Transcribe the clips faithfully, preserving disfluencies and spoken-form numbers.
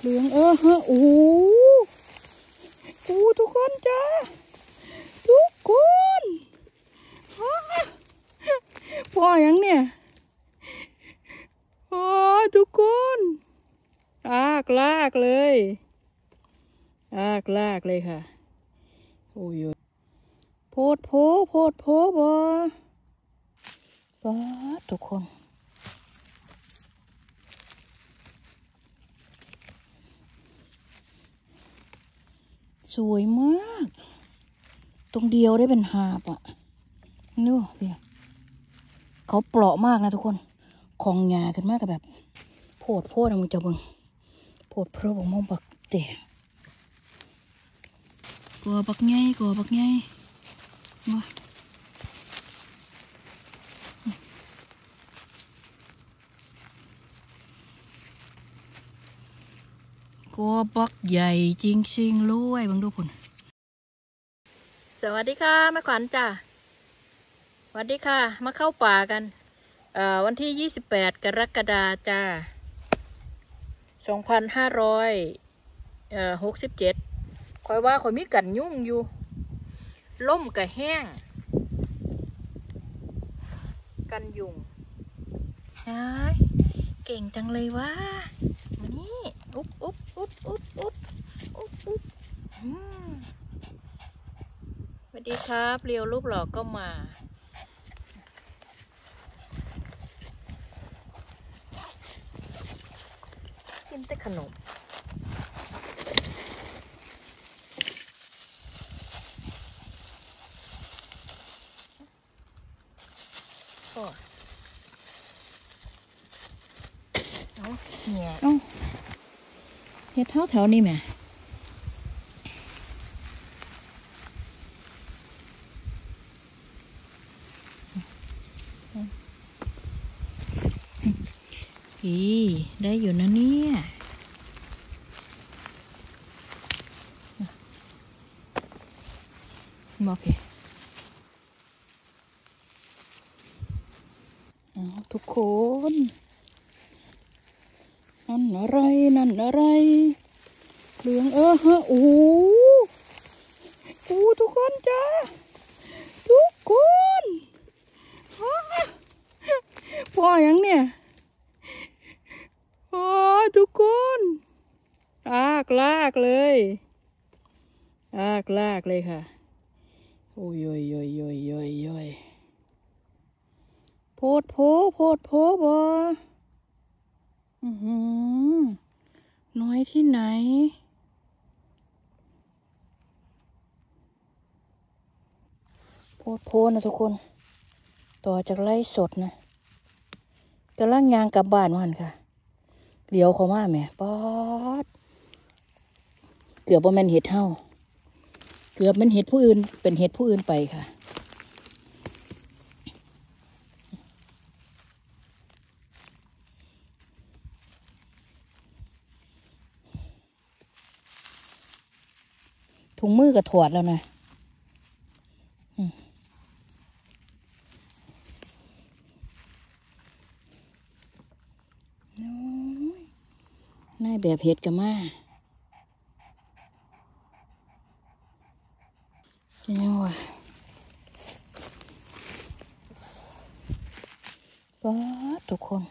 เหลืองเออฮะโอ้โหทุกคนจ้าทุกคนพ่อยังเนี่ยโอ้ทุกคนลากลากเลยลากลากเลยค่ะโอ้ยโพดโพโพดโพบอป้าทุกคนสวยมากตรงเดียวได้เป็นหาบอ่ะนู่นเพียเขาเปราะมากนะทุกคนของหยากันมากกับแบบโพดโพดนะมึงจะเบิ่งโพดเพราะผมมองบักเตะกลัวบักไงกลัวบักไงมาก็บักใหญ่จริงจริงรวยบังดูผลสวัสดีค่ะแม่ขวัญจ้าสวัสดีค่ะมาเข้าป่ากันเอ่อวันที่ยี่สิบแปดกรกฎาคมจ้าสองพันห้าร้อยเอ่อหกสิบเจ็ดคอยว่าคอยมีกันยุ่งอยู่ล่มกับแห้งกันยุงฮะเก่งจังเลยวะนี่อุ๊บอุ๊บอุ๊บอุ๊บอุ๊บอุ๊บอุ๊บสวัสดีครับเรียวรูปหล่อก็มากินแต่ขนมโอ้เอาเนี่ยเอ้าเฮ็ดเท้าแถวนี้แม่อีได้อยู่นะเนี่ยมาเพเอาทุกคนนั่นอะไรนั่นอะไรเหลืองเออฮะโอ้โหทุกคนจ้าทุกคนพ่อยังเนี่ยโอ้ทุกคนลากลากเลยลากลากเลยค่ะโอ้ยโยยโยยโยยโยยโยยโพดโพโพดโพบออือหือน้อยที่ไหนโพดโพนะทุกคนต่อจากไล่สดนะกำลังยางกลับบ้านวันค่ะเลี้ยวเขามาแม่ป๊อดเกือบว่ามันเห็ดเท่าเกือบมันเห็ดผู้อื่นเป็นเห็ดผู้อื่นไปค่ะถุงมือก็ถอดแล้วนะนายแบบเห็ดกันมาจะยังวะป๊าดทุกคน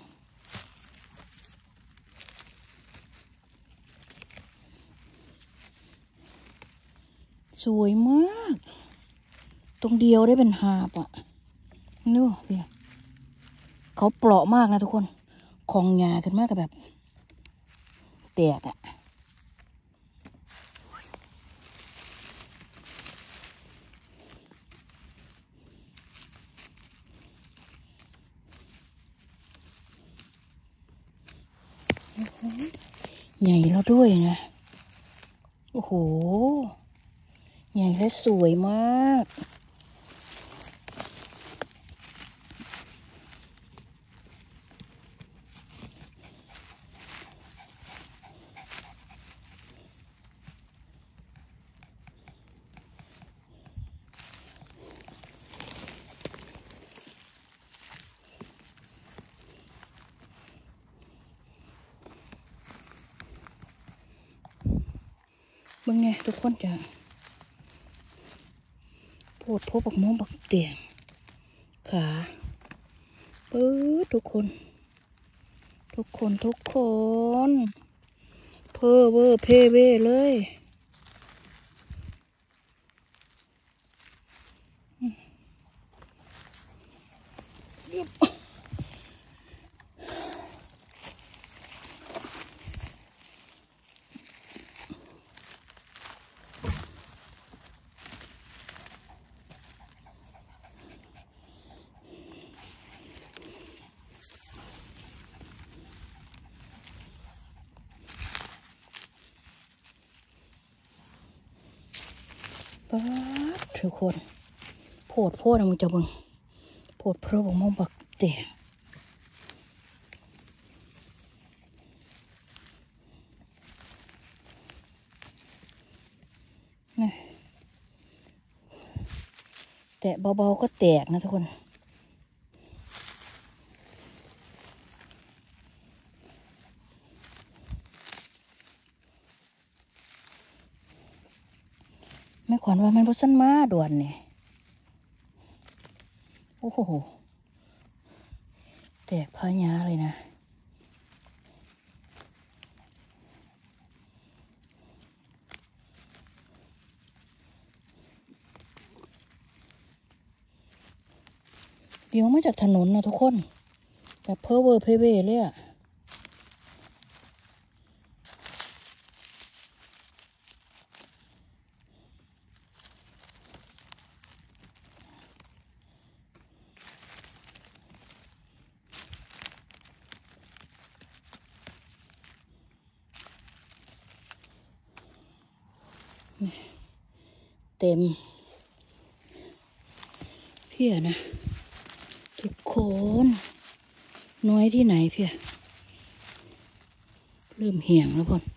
สวยมากตรงเดียวได้เป็นหาบอ่ะนู่นเพียเขาเปราะมากนะทุกคนของหยากันมากกับแบบแตกอ่ะใหญ่แล้วด้วยนะโอ้โหใหญ่และสวยมากเบิ่งไงทุกคนจะโพดพบบักม่วงบักเตียงขาปื๊ดทุกคนทุกคนทุกคนเพ้อเวอร์เพเวเลยป๊าดทุกคนโพดโพดนะมึงจะเบิ่งโพดเพราะบักม่วงบักเตียงแตะเบาๆก็แตกนะทุกคนไม่ขวัญว่ามันบ่สั้นมาด่วนเนี่ยโอ้โหแตกพายาเลยนะเดี๋ยวมาจากถนนนะทุกคนแบบเพ้อเวอร์เพเวเลยอะเต็มเพี้ยนะทุกคนน้อยที่ไหนเพี้ยเริ่มเหี่ยงแล้วพ่น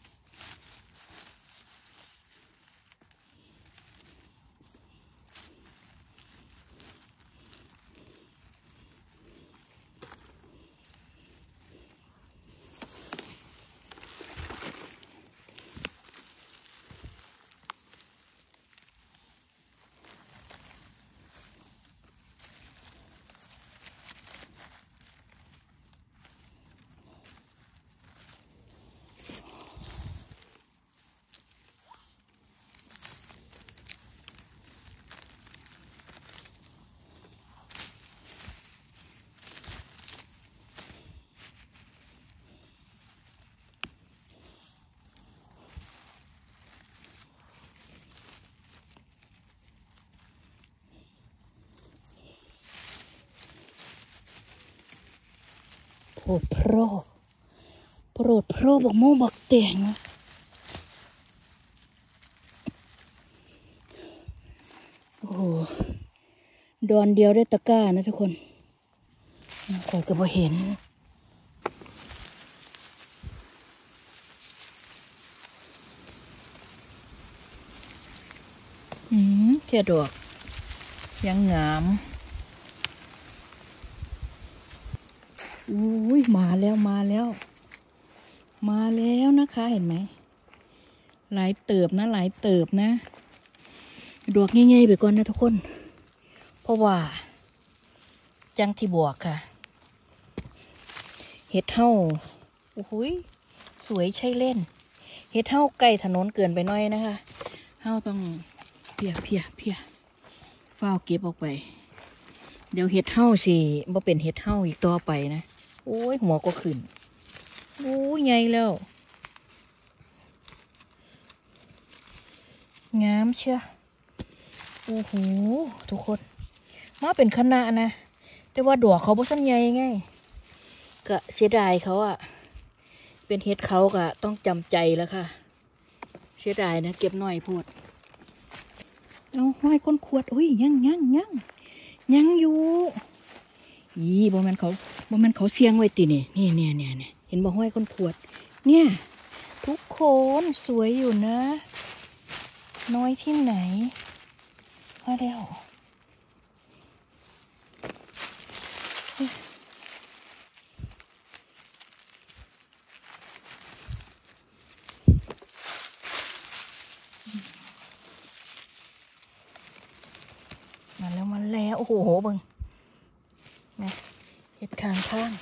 โปรดโปรโปรดโปรบักม่วงบักเตียงนะโอ้โหดอนเดียวได้ตะกร้านะทุกคนคอยก็บ่เห็นอืมแค่ดอกยังงามอุ้ยมาแล้วมาแล้วมาแล้วนะคะเห็นไหมหลายเติบนะหลายเติบนะดอกง่ายๆไปก่อนนะทุกคนเพราะว่าจังที่บวกค่ะเห็ดเท่าโอ้โหสวยใช่เล่นเห็ดเท่าใกล้ถนนเกินไปหน่อยนะคะเท่าต้องเพียเพียเพียฝ้าเก็บออกไปเดี๋ยวเห็ดเท่าสิบ่เป็นเห็ดเท่าอีกต่อไปนะโอ้ยหัวก็ขึ้นโอ้ยใหญ่แล้วงามเชียโอ้โหทุกคนมาเป็นคณะนะแต่ว่าดอกเขาบ่สั้นใหญ่ไงก็เสียดายเขาอะเป็นเห็ดเขาก็ต้องจำใจแล้วค่ะเสียดายนะเก็บหน่อยพูดเอาห้อยก้นขวดอุ้ยยังยังยังยังอยู่อีบ่แม่นเขาบ่แม่นเขาเสียงไว้ติเนี่ยนี่เนี่ยเนี่ยเนี่ยเห็นบ่ห้อยก้นขวดเนี่ยทุกคนสวยอยู่นะน้อยที่ไหนมาแล้วมาแล้วมาแล้วโอ้โหเบิ่งนะเห็ดข้างข้าง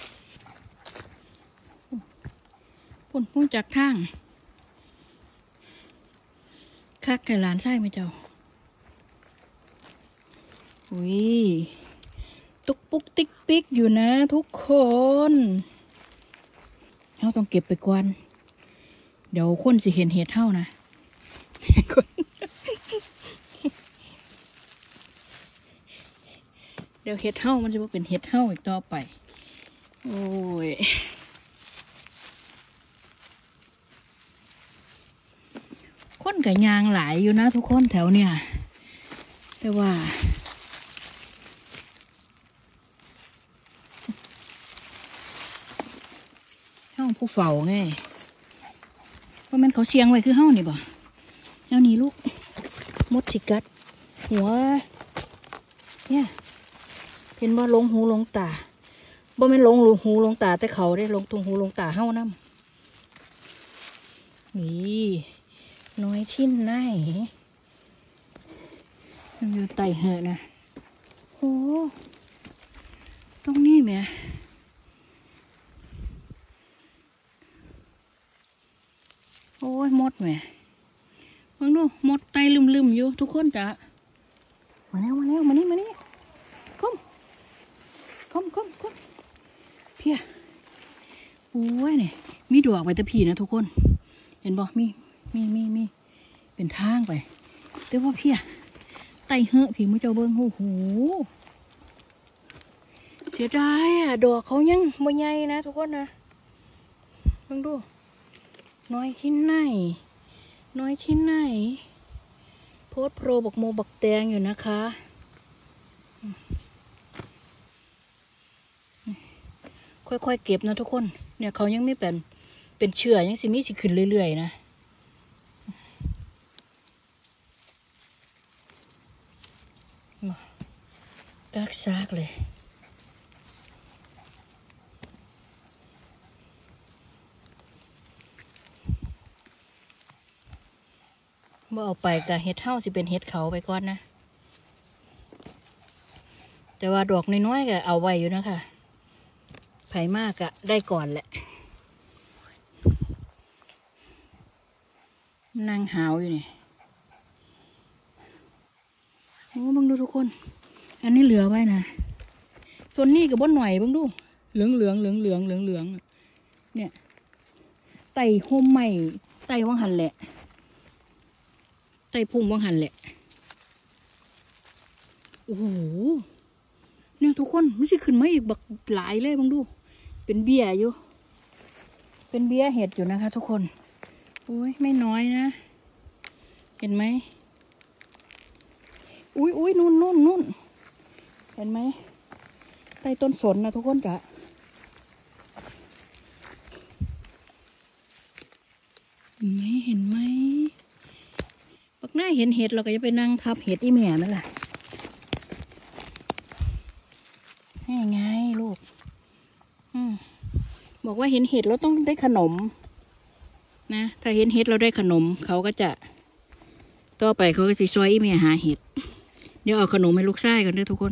พุ่นพุ่นจากทางคักไก่หลานไส้ไหมเจ้าอุ้ยตุกปุกติ๊กปิ๊กอยู่นะทุกคนเราต้องเก็บไปก่อนเดี๋ยวคนสิเห็นเห็ดเท่านะเดี๋ยวเห็ดเท่ามันจะเป็นเห็ดเท่าอีกต่อไปโอ้ยคนกับยางหลายอยู่นะทุกคนแถวเนี่ยแต่ว่าเฮ้าผู้เฝ้าไงเพราะมันเขาเสียงไว้คือเฮ้านี่บ่แล้วนี่ลูกมดสิกัดหัวเนี่ยเห็นว่าลงหูลงตาบ่แม่นลงหูลงตาแต่เขาได้ลงตรงหูลงตาเฮ้าน้ำนี่น้อยชิ้นไหนมันอยู่ไต่เหอะนะโอ้ตรงนี้แม่โอ้ยมดแม่มองดูมดไตลืมๆอยู่ทุกคนจ้ะมาแล้วมาแล้วมานี่มานี่ก้มก้มก้มก้มเพียโอ้ยเนี่ยมีดอกใบตะพีนะทุกคนเห็นบ่มีมีมีมีเป็นทางไปแต่ว่าเพียไตเหอะผีมือเจ้าเบิ้งโอ้โหเสียดายอ่ะดอกเขายังบ่ใหญ่นะทุกคนนะลองดูน้อยที่ไหนน้อยที่ไหนโพสโปรบักโมบักแตงอยู่นะคะค่อยๆเก็บนะทุกคนเนี่ยเขายังไม่เป็นเป็นเชื้อยังสิมีสิขึ้นเรื่อยๆนะกากซากเลยเมื่อเอาไปกับเห็ดเท่าสิเป็นเห็ดเขาไปก่อนนะแต่ว่าดอกน้อยๆก็เอาไว้อยู่นะคะไผ่มากอะได้ก่อนแหละนั่งหาวอยู่นี่โอ้บังดูทุกคนอันนี้เหลือไว้นะส่วนนี้กับบนหน่อยบังดูเหลืองเหลืองเหลืองเหลืองเหลืองเหลืองเนี่ยไต่โฮมใหม่ไต่วังหันแหละไต่พุ่งวังหันแหละโอ้โหเนี่ยทุกคนไม่ใช่ขึ้นมาอีกบักหลายเลยบังดูเป็นเบี้ยอยู่เป็นเบี้ยเห็ดอยู่นะคะทุกคนโอ้ยไม่น้อยนะเห็นไหมอุ้ยอุ้ยนู่นนู่นนู่นเห็นไหมใต้ต้นสนนะทุกคนจ้ะเห็นไหมเห็นไหมปักหน้าเห็นเห็ดเราก็จะไปนั่งทับเห็ดอีแม่นั่นแหละให้ไงลูกอืมบอกว่าเห็นเห็ดเราต้องได้ขนมนะถ้าเห็นเห็ดเราได้ขนมเขาก็จะต่อไปเขาก็จะช่วยอีแม่หาเห็ดเดี๋ยวเอาขนมให้ลูกชายกันด้วยทุกคน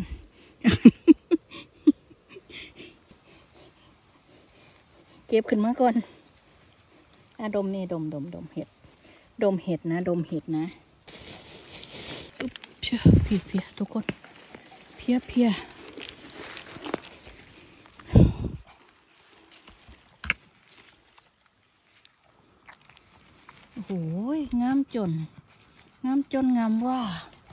เก็บขึ้นมาก่อนอ่ะดมนี่ดมดมดมเห็ดดมเห็ดนะดมเห็ดนะเพียเพียเพียทุกคนเพียเพียโอ้โหงามจนงามจนงามว่า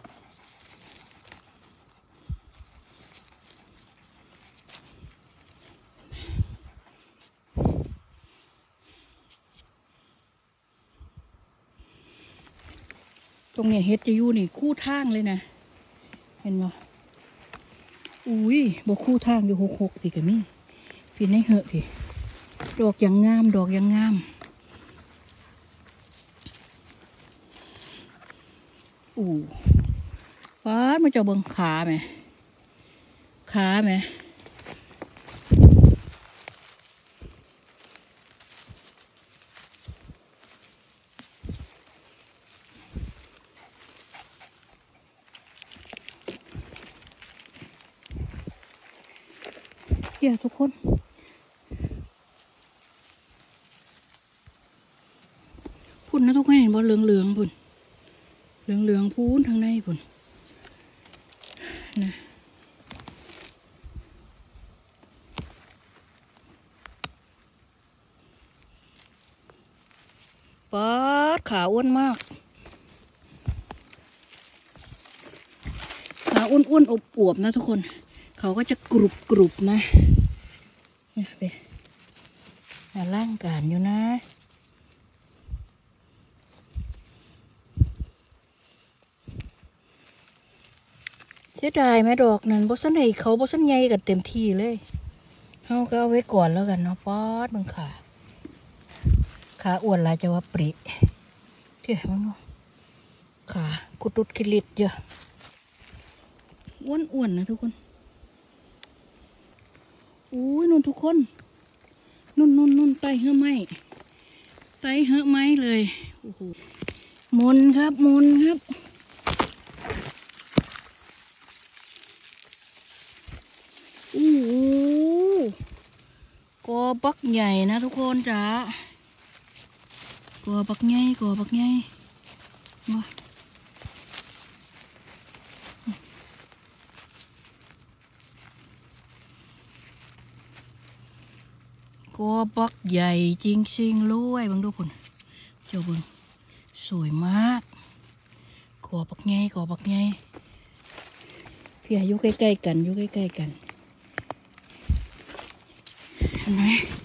ตรงเนี้ยเฮ็ดจะอยู่นี่คู่ทางเลยนะเห็นบ่อุ้ยบ่คู่ทางอยู่หกหกพี่กับมี่พี่ในเหอะพี่ดอกยังงามดอกยังงามอู้ฟ้ามันจะเบิ่งขาไหมขาไหมพี่ทุกคนพุ่นนะทุกคนเห็นบ่เหลืองเหลืองพุ่นเหลืองเหลืองพูนทางในพุ่นนะป๊าดขาอ้วนมากขาอ้วนๆอบอวบนะทุกคนเขาก็จะกรุบกรุบนะเนี่ยไปล่างการอยู่นะเสียดายไหมดอกนั้นบอสันไหนเขาบอสันใหญ่กันเต็มที่เลยเขาก็เอาไว้ก่อนแล้วกันเนาะป๊อดมึงขาขาอ้วนลายจะว่าปริเที่ยมันขากุดดุดกิลิดเยอะอ้วนอ้วนนะทุกคนอุ้ยนุ่นทุกคนนุ่นนุ่นนุ่นไตเหื่อไม้ไตเหื่อไม้เลยโอ้โหมนครับมนครับอู้หูกอบักใหญ่นะทุกคนจ้ากอบักใหญ่กอบักใหญ่มากอบักใหญ่จริงจริงรวยบังดูผลเจ้าเบิ่งสวยมากกอบักใหญ่กอบักใหญ่พี่อายุใกล้ๆกันอยู่ใกล้ๆกันเห็นไหม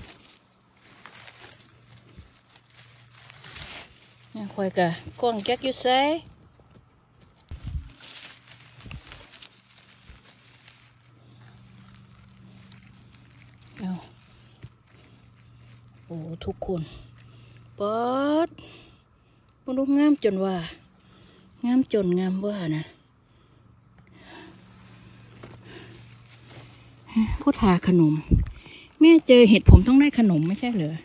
นี่คอยกะกล้องแก๊กอยู่ไซเอาโอ้ทุกคนป๊อดมันดูงามจนว่างามจนงามว่านะพูดหาขนมแม่เจอเห็ดผมต้องได้ขนมไม่ใช่เหรอ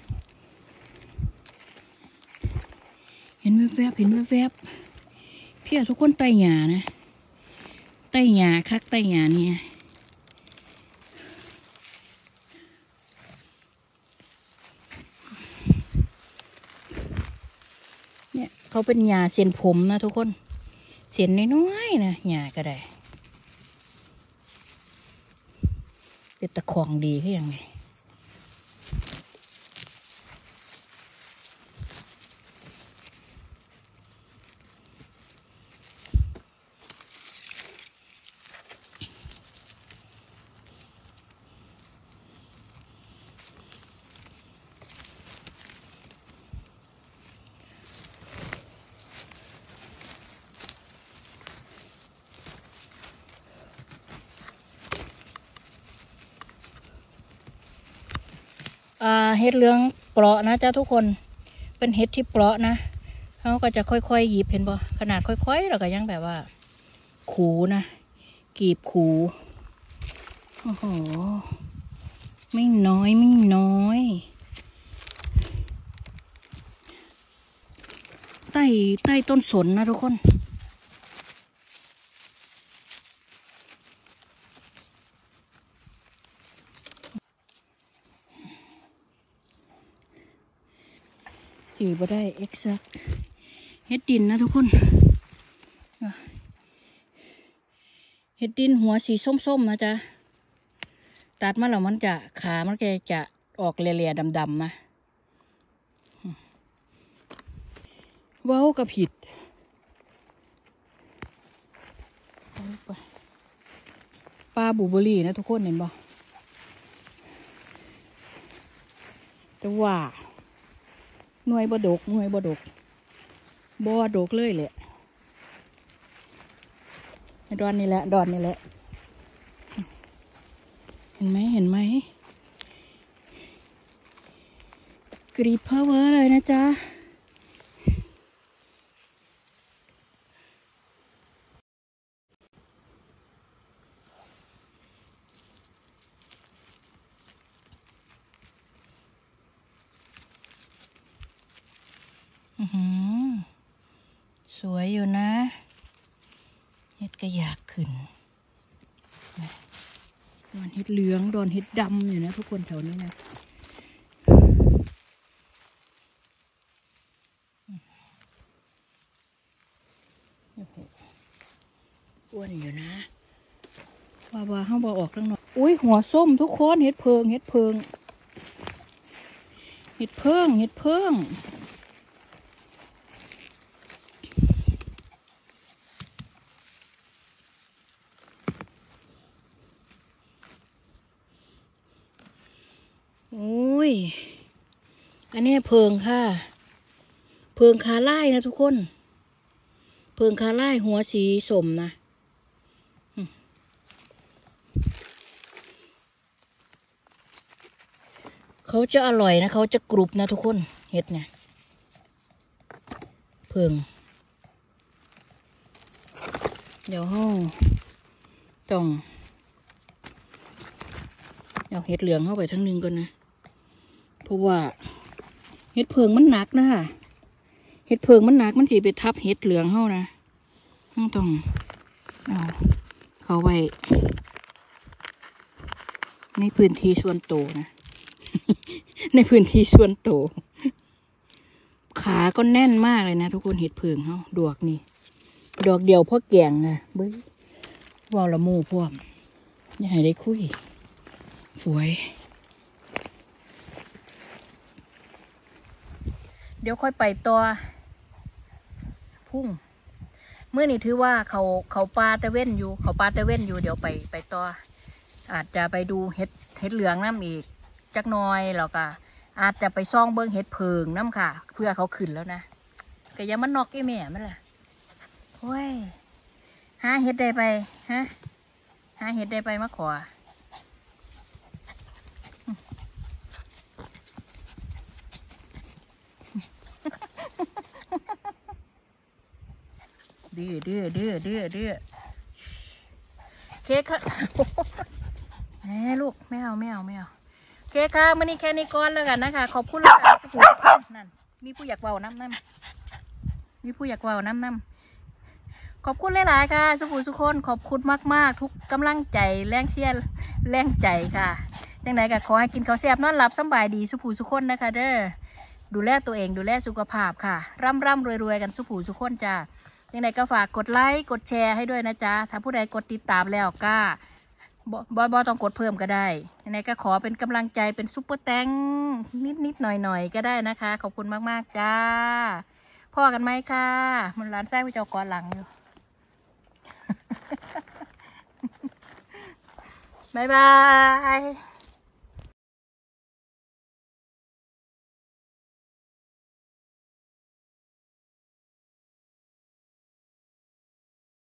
เห็นแวบๆเห็นแวบๆพี่ทุกคนไต่หยานะไต่หยาคักไต่หยาเนี่ยเนี่ยเขาเป็นหยาเส้นผมนะทุกคนเส้นน้อยๆนะหยาก็ได้เป็นตะของดีขึ้นยังไงอ่าเห็ดเหลืองเปราะนะจ๊ะทุกคนเป็นเห็ดที่เปราะนะเขาก็จะค่อยๆหยิบเห็นป่ะขนาดค่อยๆเราก็ยังแบบว่าขูนะกีบขูโอ้โหไม่น้อยไม่น้อยใต้ใต้ต้นสนนะทุกคนจือบ่ได้เอ็กซักเฮ็ดดินนะทุกคนเฮ็ดดินหัวสีส้มๆนะจ๊ะตัดมาแล้วมันจะขามันแกจะออกเลียๆดำๆนะเว้ากับผิดปลาบูเบอรี่นะทุกคนเห็นบ่แต่ว่าหน่วยบดกหน่วยบดกบดกเลยแหละดอนนี่แหละดอนนี่แหละเห็นไหมเห็นไหมกรีดเพอเวอร์เลยนะจ๊ะอือหือสวยอยู่นะเฮ็ดก็อยากขึ้นดอนเห็ดเหลืองดอนเห็ดดำอยู่นะทุกคนแถวนี้นะอ้วนอยู่นะว่าว่าห้าบอออกข้างนอกอุ้ยหัวส้มทุกคนเห็ดเพิงเห็ดเพิงเห็ดเพิงเห็ดเพิงโอ้ยอันนี้เพิงค่ะเพิงคาไล่นะทุกคนเพิงคาไล่หัวสีสมนะเขาจะอร่อยนะเขาจะกรุบนะทุกคนเห็ดเนี่ยเพิงเดี๋ยวห้องต้องเอาเห็ดเหลืองเข้าไปทั้งนึงก่อนนะเพราะว่าเห็ดเพิงมันหนักนะค่ะเห็ดเพิงมันหนักมันถีไปทับเห็ดเหลืองเข้านะต้องเอาเข้าไว้ในพื้นที่ส่วนโตนะในพื้นที่ส่วนโตขาก็แน่นมากเลยนะทุกคนเห็ดเพิงเขาดอกนี่ดอกเดียวพ่อแกงนะเบ้ยวอลละมูพวกอย่าให้ได้คุยสวยเดี๋ยวค่อยไปตัวพุ่งเมื่อนี่ถือว่าเขาเขาปลาตะเว้นอยู่เขาปลาตะเว้นอยู่เดี๋ยวไปไปตัวอาจจะไปดูเห็ดเห็ดเหลืองน้ำอีกจักหน่อยแล้วก็อาจจะไปซ่องเบิ้งเห็ดเพิงน้ำค่ะเพื่อเขาขึ้นแล้วนะก็ยังมันนอกไอ้แม่มันล่ะโอ้ยหาเห็ดได้ไปฮะหาเห็ดได้ไปมาขอดื้อดื้อดื้อดื้อดื้อเค้กค่ะแม่ลูกไม่เอาไม่เอาไม่เอาเค้กค่ะมื่อนี้แค่นี้ก่อนแล้วกันนะคะขอบคุณแล้วกันผู้นั่นมีผู้อยากเว้าน้ำน้ำมีผู้อยากเว้าน้ำน้ำขอบคุณหลายๆค่ะสุภูสุคนขอบคุณมากๆทุกกำลังใจแรงเชียร์แรงใจค่ะจังไหนก็ขอให้กินข้าวแซ่บนอนหลับสบายดีสุภูสุคนนะคะเด้อดูแลตัวเองดูแลสุขภาพค่ะร่ำร่ำรวยรวยกันสุภูสุคนจ้ายังไงก็ฝากกดไลค์กดแชร์ให้ด้วยนะจ๊ะถ้าผู้ใดกดติดตามแล้วก็บอบอต้องกดเพิ่มก็ได้ยังไงก็ขอเป็นกำลังใจเป็นซุปเปอร์แตงนิดนิดหน่อยหน่อยก็ได้นะคะขอบคุณมากๆจ้าพ่อกันไหมค่ะมันร้านแซ่บพี่เจ้ากอหลังอยู่บ๊ายบาย